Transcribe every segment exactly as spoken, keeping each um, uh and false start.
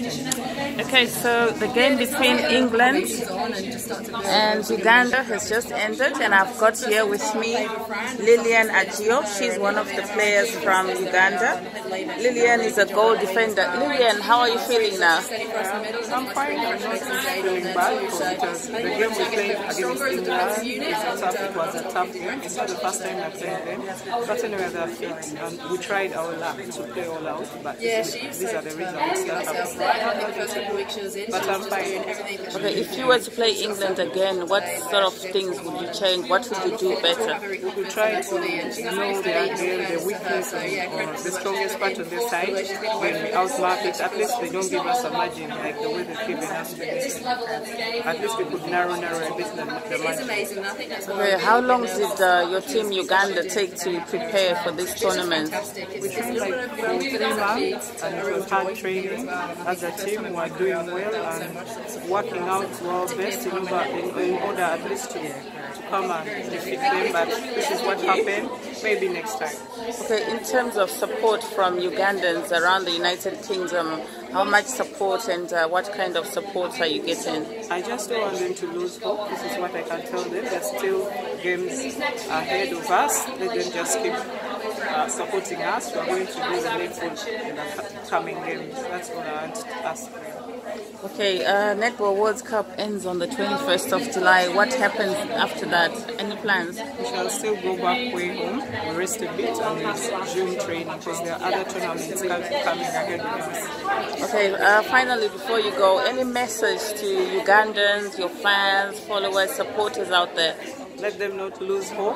Okay, so the game between England and Uganda has just ended, and I've got here with me Lilian Ajio. She's one of the players from Uganda. Lilian is a goal defender. Lilian, how are you feeling now? I'm fine. I'm not feeling bad because the game we played against England is tough. It was a tough game. It's not the first time I played them. But anyway, they're fit, and we tried our luck to play all out. But these are the results that have. But I'm fine. Okay, if you were to play England again, what sort of things would you change? What would you do better? We would try to know their game, their weakness, or the strongest part of their side. When we outmark it, at least they don't give us a margin like the way they've given us today. At least we could narrow, narrow a bit the, the margin. Okay, how long did uh, your team Uganda take to prepare for this tournament? We trained like for three months, and it was hard training. As a team, we are doing well and working out to our best in order, in, in order at least to, to come and defeat them. But this is what happened. Maybe next time. Okay, in terms of support from Ugandans around the United Kingdom, how much support and uh, what kind of support are you getting? I just don't want them to lose hope. This is what I can tell them. There's still games ahead of us. Let them just keep uh, supporting us. We're going to do the netball in the coming games. That's all I want to ask them. Okay, uh, Netball Worldcup ends on the twenty-first of July. What happens after that? Any plans? We shall still go back way home, rest a bit, and resume training because there are other tournaments coming ahead of us. Okay, uh, finally, before you go, any message to Ugandans, your fans, followers, supporters out there? Let them not lose hope.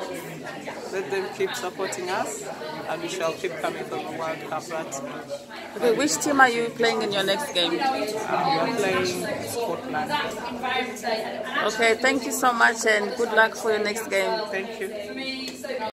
Let them keep supporting us, and we shall keep coming for the World Cup. Okay, which team are you playing in your next game? Uh, we are playing Scotland. Okay, thank you so much and good luck for your next game. Thank you.